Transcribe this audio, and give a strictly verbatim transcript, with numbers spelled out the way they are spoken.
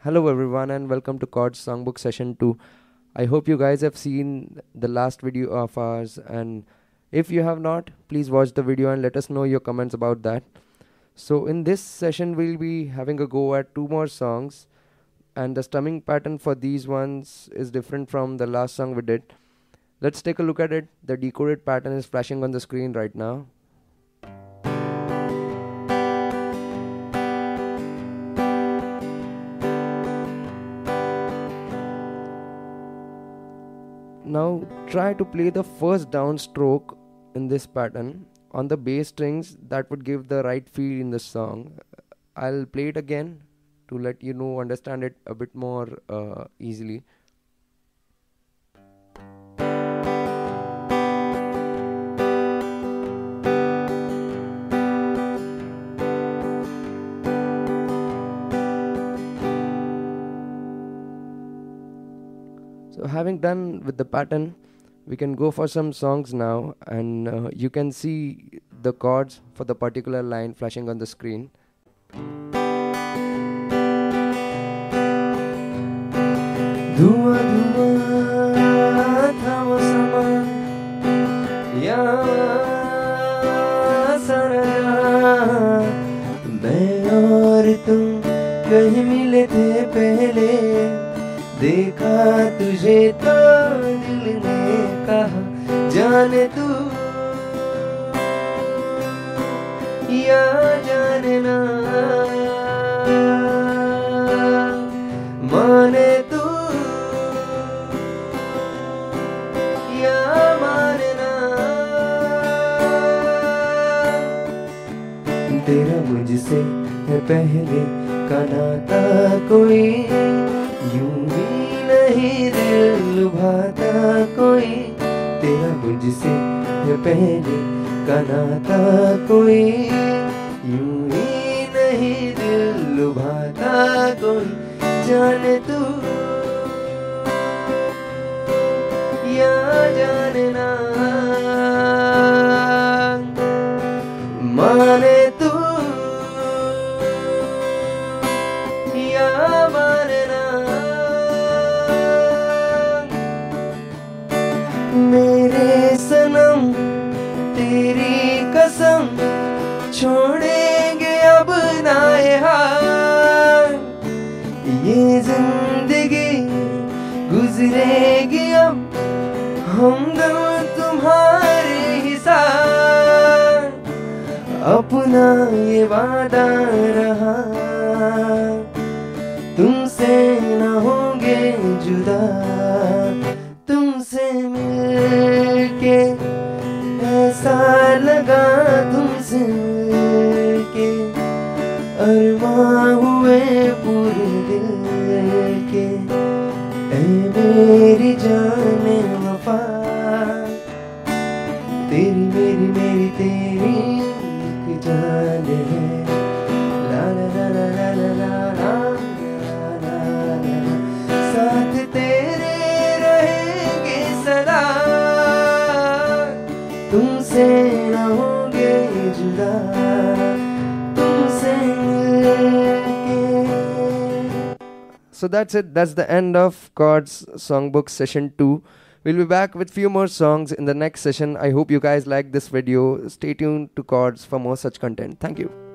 Hello everyone and welcome to Chordz Songbook Session two. I hope you guys have seen the last video of ours, and if you have not, please watch the video and let us know your comments about that. So in this session we'll be having a go at two more songs, and the strumming pattern for these ones is different from the last song we did. Let's take a look at it. The decoded pattern is flashing on the screen right now. Now try to play the first downstroke in this pattern on the bass strings. That would give the right feel in the song. I'll play it again to let you know, understand it a bit more uh, easily. So having done with the pattern, we can go for some songs now, and uh, you can see the chords for the particular line flashing on the screen. धुआं धुआं था वो समा यहाँ सारा जहां, मैं और तुम कहीं मिले थे पहले, देखा तुझे तो दिल ने कहा जाने तू या जाने ना, माने तू या माने ना, तेरा मुझसे है पहले का नाता कोई, यूं भी नहीं दिल लुभाता कोई, तेरा मुझसे है पहले का नाता कोई, यूं ही नहीं दिल लुभाता कोई, जाने तू या जाने ना, माने तू या माने ना, मेरे सनम तेरी कसम, छोड़ेंगे अब ना यहाँ, ये जिंदगी गुजरेगी अब हमदम तुम्हारे ही साथ, अपना ये वादा रहा तुमसे न होंगे जुदा, तुमसे मिलके ऐसा लगा, तुमसे मिलके अरमां हुए पूरे दिल के, ऐ मेरी जाने वफा, तेरी मेरी मेरी तेरी एक जान है, ला ला ला ला ला ला ला ला, साथ तेरे रहेंगे सदा, तुमसे न होंगे जुदा, तुमसे मिलके. So that's it. That's the end of Chordz Songbook Session two. We'll be back with few more songs in the next session. I hope you guys like this video. Stay tuned to Chordz for more such content. Thank you.